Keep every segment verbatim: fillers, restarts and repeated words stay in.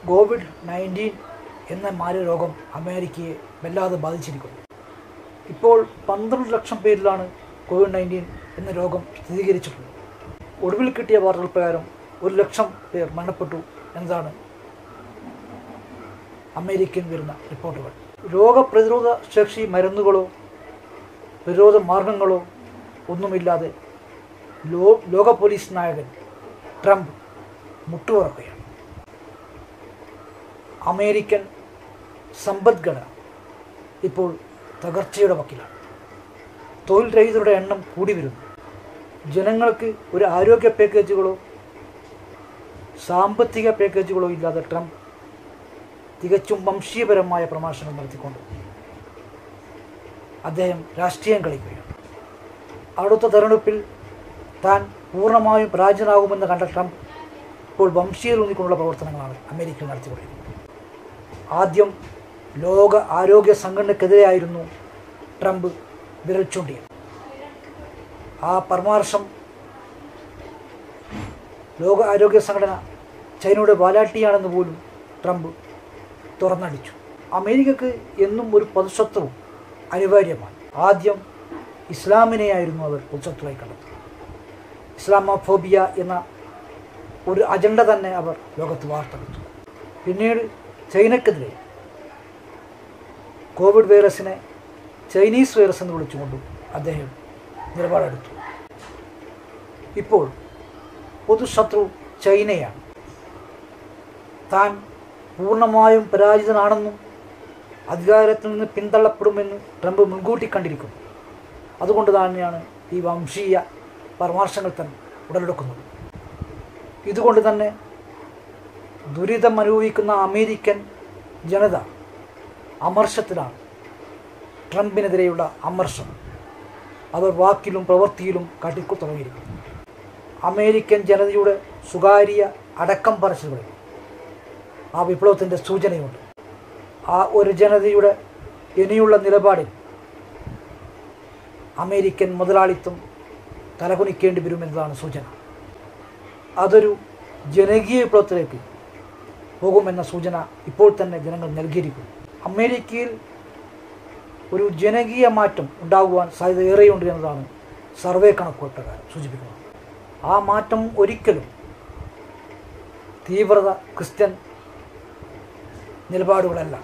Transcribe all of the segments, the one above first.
Covid nineteen എന്ന മാരകരോഗം അമേരിക്കയെ വല്ലാതെ ബാധിച്ചിരിക്കുന്നു. ഇപ്പോൾ പന്ത്രണ്ട് ലക്ഷം പേരിലാണ് കോവിഡ് നയൻറ്റീൻ എന്ന രോഗം സ്ഥിരീകരിച്ചിട്ടുള്ളത്. ഒടുവിൽ കിട്ടിയ വാർത്തകൾ പ്രകാരം ഒരു ലക്ഷം പേർ മരണപ്പെട്ടു എന്നതാണ് അമേരിക്കൻ വരുന്ന റിപ്പോർട്ടുകൾ. രോഗപ്രതിരോധ ശേഷി മരുന്നുകളോ പ്രതിരോധ മാർഗങ്ങളോ ഒന്നുമില്ലാതെ ലോ ലോക പോലീസ് നായകൻ ട്രംപ് മുട്ടുപറക്കുകയാണ്. അമേരിക്കൻ സമ്പദ്ഘടന ഇപ്പോൾ തകർച്ചയുടെ വക്കിലാണ്. തൊഴിൽ രഹിതരുടെ എണ്ണം കൂടി വരുന്നു. ജനങ്ങൾക്ക് ഒരു ആരോഗ്യ പാക്കേജുകളോ സാമ്പത്തിക പാക്കേജുകളോ ഇല്ലാതെ ട്രംപ് തികച്ചും വംശീയപരമായ പ്രഭാഷണം നടത്തിക്കൊണ്ട് അദ്ദേഹം രാഷ്ട്രീയം കളിക്കുകയാണ്. അടുത്ത തെരഞ്ഞെടുപ്പിൽ താൻ പൂർണ്ണമായും പരാജയനാകുമെന്ന് കണ്ട ട്രംപ് ഇപ്പോൾ വംശീയതൂന്നിക്കൊണ്ടുള്ള പ്രവർത്തനങ്ങളാണ് അമേരിക്കയിൽ നടത്തിക്കൊണ്ടിരിക്കുന്നത്. ആദ്യം ലോക ആരോഗ്യ സംഘടനയ്ക്കെതിരെയായിരുന്നു ട്രംപ് വിരൽ ചൂണ്ടിയത്. ആ പരാമർശം ലോക ആരോഗ്യ സംഘടന ചൈനയുടെ വാലാട്ടിയാണെന്ന് പോലും ട്രംപ് തുറന്നടിച്ചു. അമേരിക്കക്ക് എന്നും ഒരു പൊതുശത്രു അനിവാര്യമാണ്. ആദ്യം ഇസ്ലാമിനെയായിരുന്നു അവർ പൊതുശത്രുവായി കണ്ടത്. ഇസ്ലാമോഫോബിയ എന്ന ഒരു അജണ്ട തന്നെ അവർ ലോകത്ത് വാർത്തെടുത്തു. പിന്നീട് ചൈനക്കെതിരെ കോവിഡ് വൈറസിനെ ചൈനീസ് വൈറസ് എന്ന് വിളിച്ചുകൊണ്ട് അദ്ദേഹം നിലപാടെടുത്തു. ഇപ്പോൾ പൊതുശത്രു ചൈനയാണ്. താൻ പൂർണ്ണമായും പരാജിതനാണെന്നും അധികാരത്തിൽ നിന്ന് പിന്തള്ളപ്പെടുമെന്ന് ട്രംപ് മുൻകൂട്ടി കണ്ടിരിക്കുന്നു. അതുകൊണ്ട് തന്നെയാണ് ഈ വംശീയ പരാമർശങ്ങൾ തന്നെ ഉടലെടുക്കുന്നത്. ഇതുകൊണ്ട് തന്നെ ദുരിതം അനുഭവിക്കുന്ന അമേരിക്കൻ ജനത അമർഷത്തിലാണ്. ട്രംപിനെതിരെയുള്ള അമർഷം അവർ വാക്കിലും പ്രവൃത്തിയിലും കാട്ടിക്കു തുടങ്ങിയിരിക്കുന്നു. അമേരിക്കൻ ജനതയുടെ സ്വകാര്യ അടക്കം പറച്ചിലുകളിൽ ആ വിപ്ലവത്തിൻ്റെ സൂചനയുണ്ട്. ആ ഒരു ജനതയുടെ ഇനിയുള്ള നിലപാടിൽ അമേരിക്കൻ മുതലാളിത്തം തലകുനിക്കേണ്ടി വരുമെന്നതാണ് സൂചന. അതൊരു ജനകീയ വിപ്ലവത്തിലേക്ക് പോകുമെന്ന സൂചന ഇപ്പോൾ തന്നെ ജനങ്ങൾ നൽകിയിരിക്കുന്നു. അമേരിക്കയിൽ ഒരു ജനകീയ മാറ്റം ഉണ്ടാകുവാൻ സാധ്യത ഏറെയുണ്ട് എന്നതാണ് സർവേ കണക്കുകൾ പ്രകാരം സൂചിപ്പിക്കുന്നത്. ആ മാറ്റം ഒരിക്കലും തീവ്രത ക്രിസ്ത്യൻ നിലപാടുകളല്ല,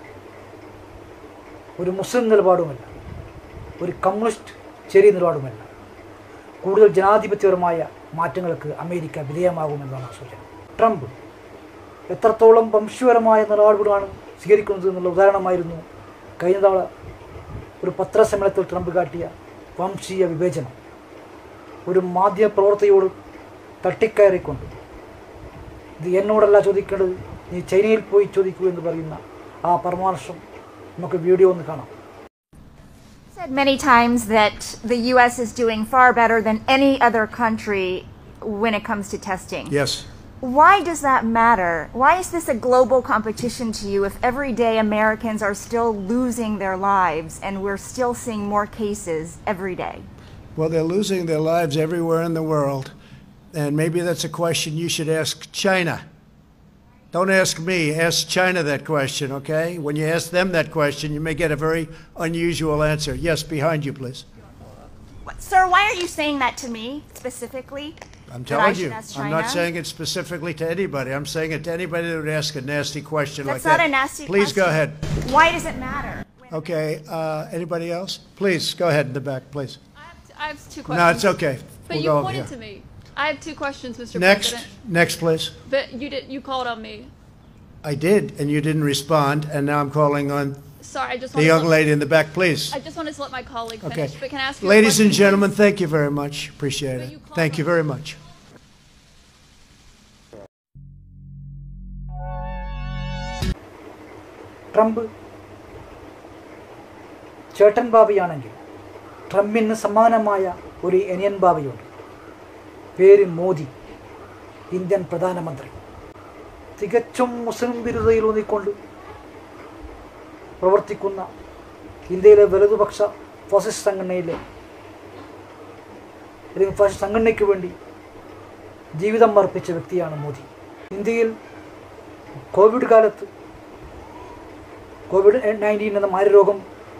ഒരു മുസ്ലിം നിലപാടുമല്ല, ഒരു കമ്മ്യൂണിസ്റ്റ് ചെറിയ നിലപാടുമല്ല. കൂടുതൽ ജനാധിപത്യപരമായ മാറ്റങ്ങൾക്ക് അമേരിക്ക വിധേയമാകുമെന്നാണ് സൂചന. ട്രംപ് എത്രത്തോളം വംശീയപരമായ നിലപാടുകളാണ് സ്വീകരിക്കുന്നത് എന്നുള്ള ഉദാഹരണമായിരുന്നു കഴിഞ്ഞ തവണ ഒരു പത്രസമ്മേളനത്തിൽ ട്രംപ് കാട്ടിയ വംശീയ വിവേചനം. ഒരു മാധ്യമപ്രവർത്തകയോട് തട്ടിക്കയറിക്കൊണ്ട് ഇത് എന്നോടല്ല ചോദിക്കേണ്ടത്, നീ ചൈനയിൽ പോയി ചോദിക്കൂ എന്ന് പറയുന്ന ആ പരാമർശം നമുക്ക് വീഡിയോ ഒന്ന് കാണാം. Said many times that the U S is doing far better than any other country when it comes to testing. Yes. Why does that matter? Why is this a global competition to you if every day Americans are still losing their lives and we're still seeing more cases every day? Well, they're losing their lives everywhere in the world, and maybe that's a question you should ask China. Don't ask me, ask China that question, okay? When you ask them that question, you may get a very unusual answer. Yes, behind you, please. What, sir, why are you saying that to me specifically? I'm telling you, I'm not saying it specifically to anybody. I'm saying it to anybody that would ask a nasty question That's like that. That's not a nasty Please question. go ahead. Why does it matter? Okay, uh, anybody else? Please, go ahead in the back, please. I have, t- I have two questions. No, it's okay. But We'll you go over pointed here. to me. I have two questions, Mister Next, President. next, please. But you did. You called on me. I did, and you didn't respond, and now I'm calling on Sorry, I just the wanted young to, lady in the back, please. I just wanted to let my colleague Okay. finish. But can I ask you a Ladies and question, gentlemen, please? thank you very much. Appreciate But it. you called Thank you on very me. much. Trump ചേട്ടൻ ബാബയാണെങ്കിൽ ട്രംപിന് സമാനമായ ഒരു അനിയൻ ബാബയുണ്ട്. പേര് Modi, Indian പ്രധാനമന്ത്രി. തികച്ചും മുസ്ലിം വിരുദ്ധതയിൽ ഊന്നിക്കൊണ്ട് പ്രവർത്തിക്കുന്ന ഇന്ത്യയിലെ വലതുപക്ഷ ഫാസിസ്റ്റ് സംഘടനയിലെ അല്ലെങ്കിൽ ഫാസിസ്റ്റ് സംഘടനയ്ക്ക് വേണ്ടി ജീവിതം അർപ്പിച്ച വ്യക്തിയാണ് മോദി. ഇന്ത്യയിൽ കോവിഡ് കാലത്ത് കോവിഡ് നയൻറ്റീൻ എന്ന മാരരോഗം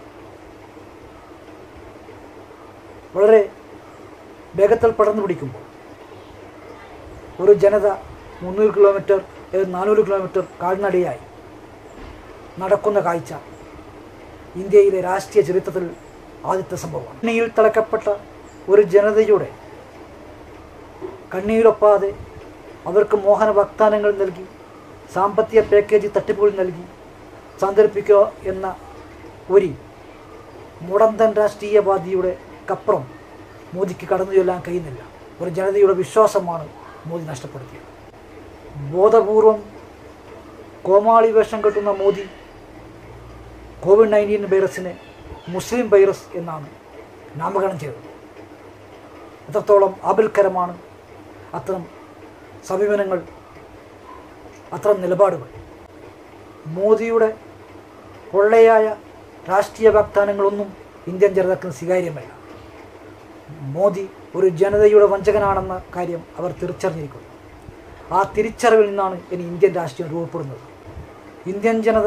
വളരെ വേഗത്തിൽ പടർന്നു പിടിക്കുമ്പോൾ ഒരു ജനത മുന്നൂറ് കിലോമീറ്റർ നാനൂറ് കിലോമീറ്റർ കാൽനടയായി നടക്കുന്ന കാഴ്ച ഇന്ത്യയിലെ രാഷ്ട്രീയ ചരിത്രത്തിൽ ആദ്യത്തെ സംഭവമാണ്. കണ്ണീരിൽ തിളക്കപ്പെട്ട ഒരു ജനതയുടെ കണ്ണീരൊപ്പാതെ അവർക്ക് മോഹന വാഗ്ദാനങ്ങൾ നൽകി, സാമ്പത്തിക പാക്കേജ് തട്ടിപ്പുകൾ നൽകി സാന്ത്വനിപ്പിക്കുക എന്ന ഒരു മുടന്തൻ രാഷ്ട്രീയവാദിയുടെ കപ്പുറം മോദിക്ക് കടന്നു ചെല്ലാൻ കഴിയുന്നില്ല. ഒരു ജനതയുടെ വിശ്വാസമാണ് മോദി നഷ്ടപ്പെടുത്തിയത്. ബോധപൂർവം കോമാളി വേഷം കെട്ടുന്ന മോദി കോവിഡ് നയൻറ്റീൻ വൈറസിനെ മുസ്ലിം വൈറസ് എന്നാണ് നാമകരണം ചെയ്തത്. എത്രത്തോളം ആപൽക്കരമാണ് അത്തരം സമീപനങ്ങൾ, അത്തരം നിലപാടുകൾ. മോദിയുടെ പൊള്ളയായ രാഷ്ട്രീയ വാഗ്ദാനങ്ങളൊന്നും ഇന്ത്യൻ ജനതയ്ക്ക് സ്വീകാര്യമല്ല. മോദി ഒരു ജനതയുടെ വഞ്ചകനാണെന്ന കാര്യം അവർ തിരിച്ചറിഞ്ഞിരിക്കുന്നു. ആ തിരിച്ചറിവിൽ നിന്നാണ് ഇനി ഇന്ത്യൻ രാഷ്ട്രീയം രൂപപ്പെടുന്നത്. ഇന്ത്യൻ ജനത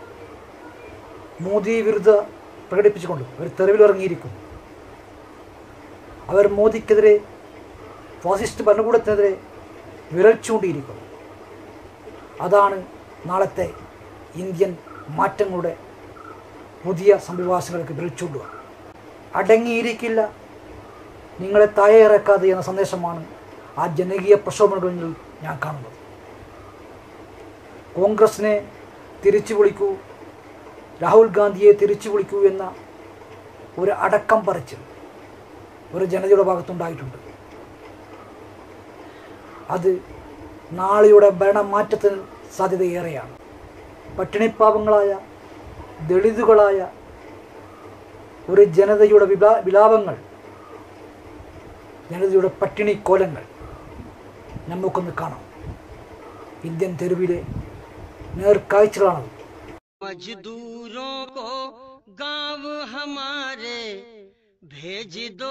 മോദി വിരുദ്ധ പ്രകടിപ്പിച്ചുകൊണ്ട് അവർ തെരുവിലിറങ്ങിയിരിക്കുന്നു. അവർ മോദിക്കെതിരെ, ഫാസിസ്റ്റ് ഭരണകൂടത്തിനെതിരെ വിരൽ ചൂണ്ടിയിരിക്കുന്നു. അതാണ് നാളത്തെ ഇന്ത്യൻ മാറ്റങ്ങളുടെ പുതിയ സംവിവാസങ്ങൾക്ക് വിരൽ ചൂണ്ടുക. അടങ്ങിയിരിക്കില്ല, നിങ്ങളെ താഴെ ഇറക്കാതെ എന്ന സന്ദേശമാണ് ആ ജനകീയ പ്രക്ഷോഭങ്ങളിൽ ഞാൻ കാണുന്നത്. കോൺഗ്രസിനെ തിരിച്ചു വിളിക്കൂ, രാഹുൽ ഗാന്ധിയെ തിരിച്ചു വിളിക്കൂ എന്ന ഒരു അടക്കം പറിച്ച് ഒരു ജനതയുടെ ഭാഗത്തുണ്ടായിട്ടുണ്ട്. അത് നാളെയുടെ ഭരണമാറ്റത്തിന് സാധ്യതയേറെയാണ്. പട്ടിണിപ്പാവങ്ങളായ ദളിതുകളായ ഒരു ജനതയുടെ വിലാ വിലാപങ്ങൾ ജനതയുടെ പട്ടിണി കോലങ്ങൾ നമുക്കൊന്ന് കാണാം. ഇന്ത്യൻ തെരുവിലെ നേർക്കാഴ്ചകളാണത്. मजदूरों को गांव हमारे भेज दो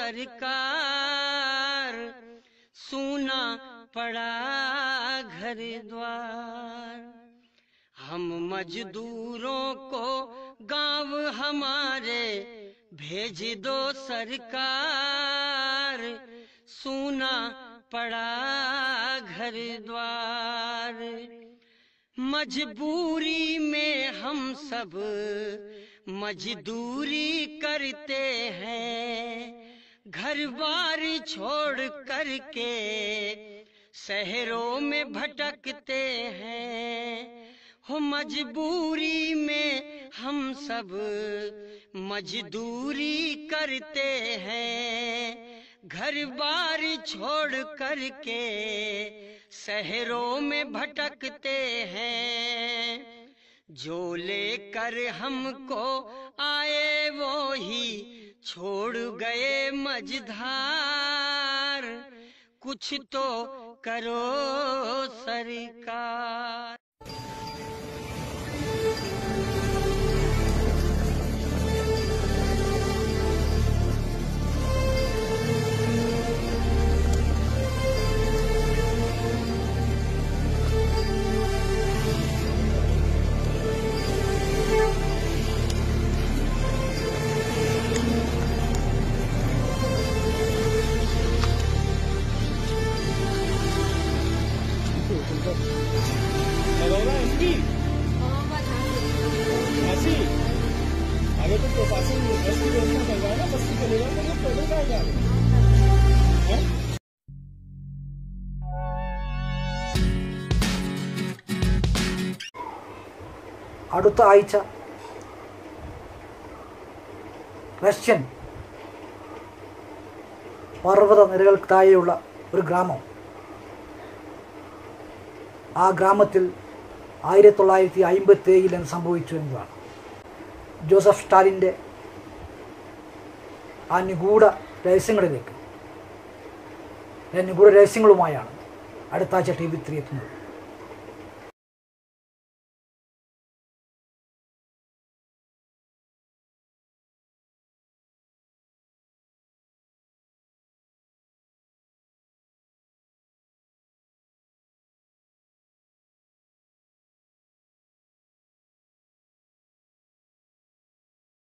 सरकार, सूना पड़ा घर द्वार। हम मजदूरों को गांव हमारे भेज दो सरकार, सूना पड़ा घर द्वार। मजबूरी में हम सब मजदूरी करते हैं, घर बार छोड़ करके शहरों में भटकते हैं। हो मजबूरी में हम सब मजदूरी करते हैं, घर बार छोड़ करके शहरों में भटकते हैं। जो लेकर हमको आए वो ही छोड़ गए मझधार, कुछ तो करो सरकार। आगे तो प्रशासन बस्ती व्यवस्था करवाए ना, बस्ती चलेगा तो लोग पैदल जाएगा। അടുത്ത ആഴ്ച റഷ്യൻ പർവ്വത നിരകൾക്ക് താഴെയുള്ള ഒരു ഗ്രാമം. ആ ഗ്രാമത്തിൽ ആയിരത്തി തൊള്ളായിരത്തി അമ്പത്തി ഏഴിൽ എന്ന് സംഭവിച്ചു എന്നതാണ്. ജോസഫ് സ്റ്റാലിൻ്റെ ആ നിഗൂഢ രഹസ്യങ്ങളിലേക്ക് നിഗൂഢ രഹസ്യങ്ങളുമായാണ് അടുത്ത ആഴ്ച ടി വി ത്രീ എത്തുന്നത്.